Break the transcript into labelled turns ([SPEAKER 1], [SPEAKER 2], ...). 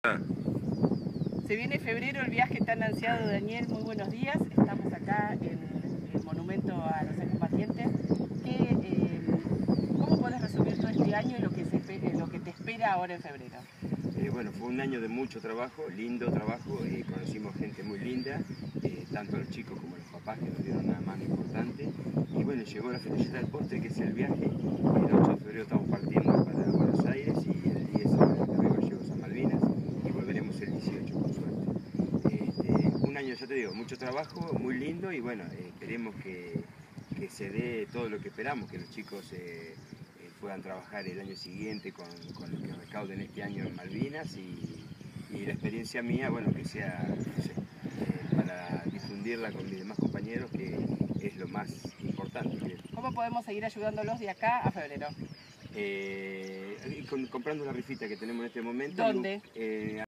[SPEAKER 1] Se viene febrero, el viaje tan ansiado de Daniel. Muy buenos días. Estamos acá en el monumento a los excombatientes. ¿Cómo podés resumir todo este año y lo que te espera ahora en febrero?
[SPEAKER 2] Bueno, fue un año de mucho trabajo, lindo trabajo, conocimos gente muy linda, tanto los chicos como los papás que nos dieron una mano importante. Y bueno, llegó la felicidad del postre, que es el viaje. El 8 de febrero estamos partiendo para Buenos Aires y el 10 luego llegamos a Malvinas y volveremos el 18 con suerte. Un año, ya te digo, mucho trabajo, muy lindo y bueno, esperemos que se dé todo lo que esperamos, que los chicos puedan trabajar el año siguiente con lo que recauden este año en Malvinas y la experiencia mía, bueno, que sea, no sé, para difundirla con mis demás compañeros, que es lo más importante.
[SPEAKER 1] ¿Cómo podemos seguir ayudándolos de acá a febrero?
[SPEAKER 2] Comprando la rifita que tenemos en este momento.
[SPEAKER 1] ¿Dónde?